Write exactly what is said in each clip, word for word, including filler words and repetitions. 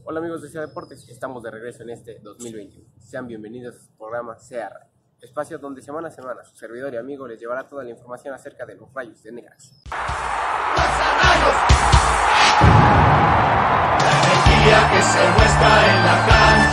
Hola amigos de Sea Deportes, estamos de regreso en este dos mil veintiuno. Sean bienvenidos a su programa Sea Radio, espacio donde semana a semana su servidor y amigo les llevará toda la información acerca de los Rayos de Necaxa. La energía que se muestra en la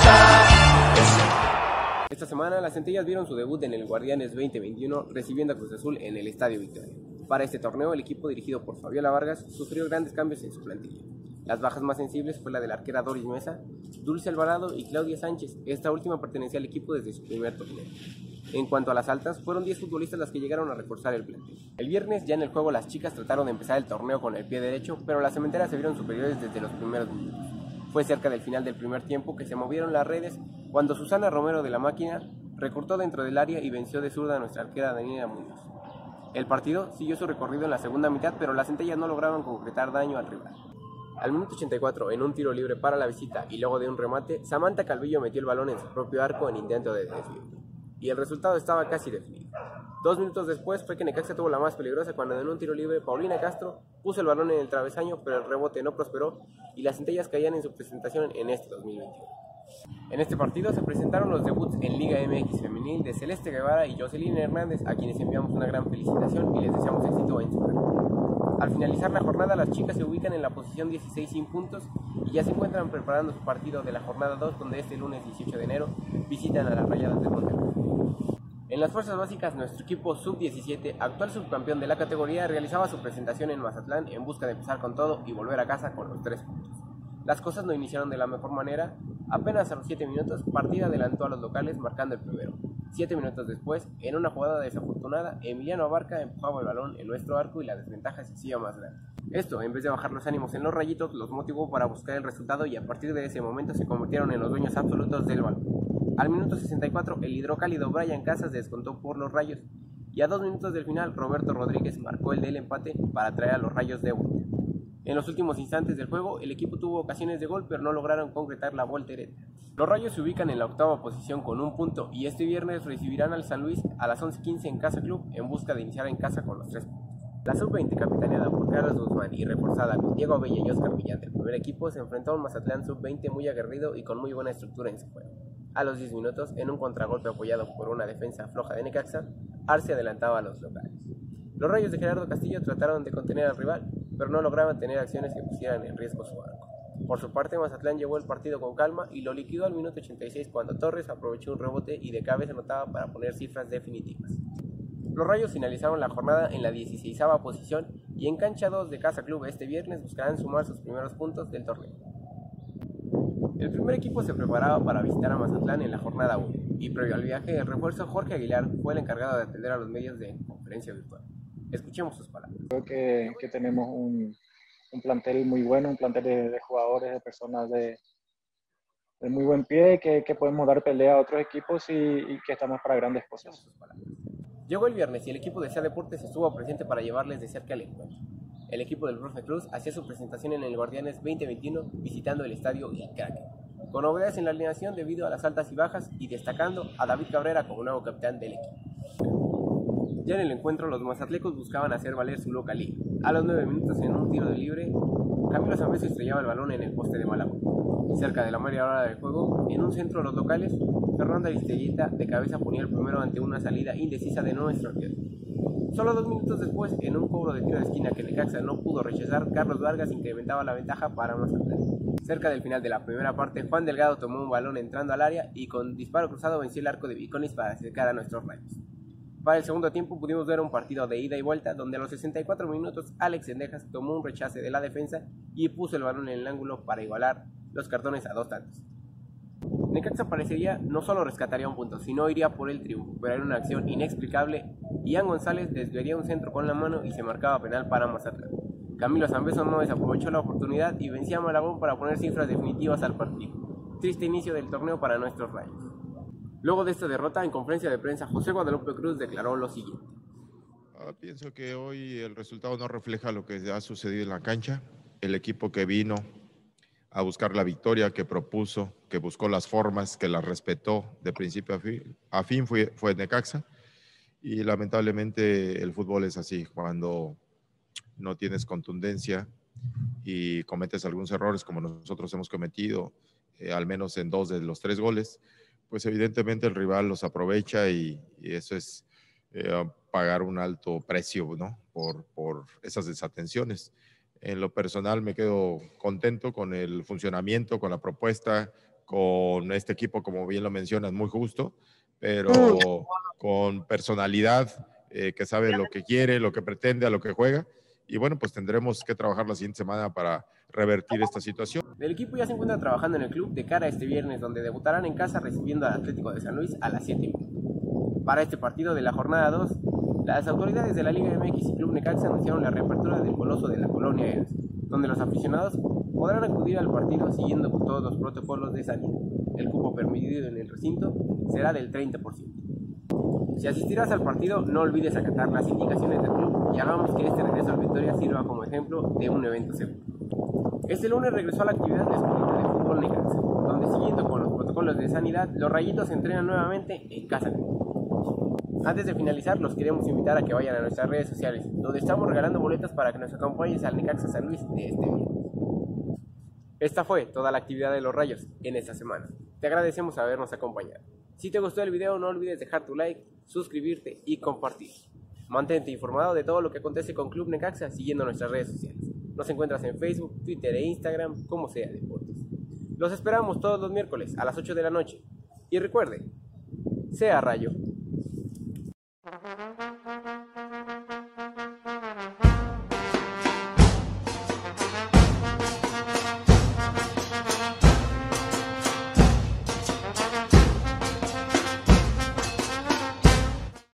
cancha. Esta semana las Centellas vieron su debut en el Guardianes veinte veintiuno recibiendo a Cruz Azul en el Estadio Victoria. Para este torneo el equipo dirigido por Fabiola Vargas sufrió grandes cambios en su plantilla. Las bajas más sensibles fue la de la arquera Doris Mesa, Dulce Alvarado y Claudia Sánchez. Esta última pertenecía al equipo desde su primer torneo. En cuanto a las altas, fueron diez futbolistas las que llegaron a reforzar el plantel. El viernes, ya en el juego, las chicas trataron de empezar el torneo con el pie derecho, pero las cementeras se vieron superiores desde los primeros minutos. Fue cerca del final del primer tiempo que se movieron las redes cuando Susana Romero de la Máquina recortó dentro del área y venció de zurda a nuestra arquera Daniela Muñoz. El partido siguió su recorrido en la segunda mitad, pero las Centellas no lograron concretar daño al rival. Al minuto ochenta y cuatro, en un tiro libre para la visita y luego de un remate, Samantha Calvillo metió el balón en su propio arco en intento de desvío. Y el resultado estaba casi definido. Dos minutos después fue que Necaxa tuvo la más peligrosa cuando en un tiro libre Paulina Castro puso el balón en el travesaño, pero el rebote no prosperó y las Centellas caían en su presentación en este dos mil veintiuno. En este partido se presentaron los debuts en Liga M X Femenil de Celeste Guevara y Jocelyn Hernández, a quienes enviamos una gran felicitación y les deseamos éxito en su carrera. Al finalizar la jornada, las chicas se ubican en la posición dieciséis sin puntos y ya se encuentran preparando su partido de la jornada dos, donde este lunes dieciocho de enero visitan a las Rayadas de Monterrey. En las fuerzas básicas, nuestro equipo sub diecisiete, actual subcampeón de la categoría, realizaba su presentación en Mazatlán en busca de empezar con todo y volver a casa con los tres puntos. Las cosas no iniciaron de la mejor manera. Apenas a los siete minutos, Partida adelantó a los locales marcando el primero. Siete minutos después, en una jugada desafortunada, Emiliano Abarca empujaba el balón en nuestro arco y la desventaja se hacía más grande. Esto, en vez de bajar los ánimos en los rayitos, los motivó para buscar el resultado y a partir de ese momento se convirtieron en los dueños absolutos del balón. Al minuto sesenta y cuatro, el hidrocálido Brian Casas descontó por los Rayos y a dos minutos del final, Roberto Rodríguez marcó el del empate para traer a los Rayos de vuelta. En los últimos instantes del juego, el equipo tuvo ocasiones de gol, pero no lograron concretar la voltereta. Los Rayos se ubican en la octava posición con un punto y este viernes recibirán al San Luis a las once quince en Casa Club en busca de iniciar en casa con los tres puntos. La sub veinte, capitaneada por Carlos Guzmán y reforzada con Diego Abella y Oscar Millán del primer equipo, se enfrentó a un Mazatlán sub veinte muy aguerrido y con muy buena estructura en su juego. A los diez minutos, en un contragolpe apoyado por una defensa floja de Necaxa, Arce adelantaba a los locales. Los Rayos de Gerardo Castillo trataron de contener al rival, pero no lograban tener acciones que pusieran en riesgo su arco. Por su parte, Mazatlán llevó el partido con calma y lo liquidó al minuto ochenta y seis cuando Torres aprovechó un rebote y de cabeza anotaba para poner cifras definitivas. Los Rayos finalizaron la jornada en la dieciseisava posición y en cancha dos de Casa Club este viernes buscarán sumar sus primeros puntos del torneo. El primer equipo se preparaba para visitar a Mazatlán en la jornada uno y previo al viaje, el refuerzo Jorge Aguilar fue el encargado de atender a los medios de conferencia virtual. Escuchemos sus palabras. Creo que, que tenemos un, un plantel muy bueno, un plantel de, de jugadores, de personas de, de muy buen pie, que, que podemos dar pelea a otros equipos y, y que estamos para grandes cosas. Llegó el viernes y el equipo de Sea Deportes estuvo presente para llevarles de cerca el encuentro. El equipo del Profe Cruz hacía su presentación en el Guardianes veinte veintiuno visitando el estadio El Kraken, con novedades en la alineación debido a las altas y bajas y destacando a David Cabrera como nuevo capitán del equipo. Ya en el encuentro, los mazatlecos buscaban hacer valer su localía. A los nueve minutos, en un tiro de libre, Camilo Zambeso estrellaba el balón en el poste de Malagón. Cerca de la media hora del juego, en un centro de los locales, Fernanda Aristeguieta de cabeza ponía el primero ante una salida indecisa de nuestro arquero. Solo dos minutos después, en un cobro de tiro de esquina que Necaxa no pudo rechazar, Carlos Vargas incrementaba la ventaja para Mazatlán. Cerca del final de la primera parte, Juan Delgado tomó un balón entrando al área y con disparo cruzado venció el arco de Viconis para acercar a nuestros Rayos. Para el segundo tiempo pudimos ver un partido de ida y vuelta donde a los sesenta y cuatro minutos Alex Sendejas tomó un rechace de la defensa y puso el balón en el ángulo para igualar los cartones a dos tantos. Necaxa parecería no solo rescataría un punto, sino iría por el triunfo, pero era una acción inexplicable. Ian González desviaría un centro con la mano y se marcaba penal para Mazatlán. Camilo Zambeso no desaprovechó la oportunidad y vencía a Malagón para poner cifras definitivas al partido. Triste inicio del torneo para nuestros Rayos. Luego de esta derrota, en conferencia de prensa, José Guadalupe Cruz declaró lo siguiente. Ah, pienso que hoy el resultado no refleja lo que ha sucedido en la cancha. El equipo que vino a buscar la victoria, que propuso, que buscó las formas, que las respetó de principio a fin, a fin fue, fue Necaxa. Y lamentablemente el fútbol es así, cuando no tienes contundencia y cometes algunos errores como nosotros hemos cometido, eh, al menos en dos de los tres goles, pues evidentemente el rival los aprovecha y, y eso es eh, pagar un alto precio, ¿no? por, por esas desatenciones. En lo personal me quedo contento con el funcionamiento, con la propuesta, con este equipo, como bien lo mencionas, muy justo, pero con personalidad, eh, que sabe lo que quiere, lo que pretende, a lo que juega. Y bueno, pues tendremos que trabajar la siguiente semana para revertir esta situación. El equipo ya se encuentra trabajando en el club de cara a este viernes, donde debutarán en casa recibiendo al Atlético de San Luis a las siete. Para este partido de la jornada dos, las autoridades de la Liga M X y Club Necaxa anunciaron la reapertura del Coloso de la Colonia Eras, donde los aficionados podrán acudir al partido siguiendo todos los protocolos de salida. El cupo permitido en el recinto será del treinta por ciento. Si asistirás al partido, no olvides acatar las indicaciones del club y hagamos que este regreso al Victoria sirva como ejemplo de un evento seguro. Este lunes regresó a la actividad la escuelita de fútbol Necaxa, donde siguiendo con los protocolos de sanidad, los rayitos se entrenan nuevamente en casa. Antes de finalizar, los queremos invitar a que vayan a nuestras redes sociales, donde estamos regalando boletos para que nos acompañes al Necaxa San Luis de este viernes. Esta fue toda la actividad de los Rayos en esta semana. Te agradecemos habernos acompañado. Si te gustó el video, no olvides dejar tu like, suscribirte y compartir. Mantente informado de todo lo que acontece con Club Necaxa siguiendo nuestras redes sociales. Nos encuentras en Facebook, Twitter e Instagram como Sea Deportes. Los esperamos todos los miércoles a las ocho de la noche. Y recuerde, sea Rayo.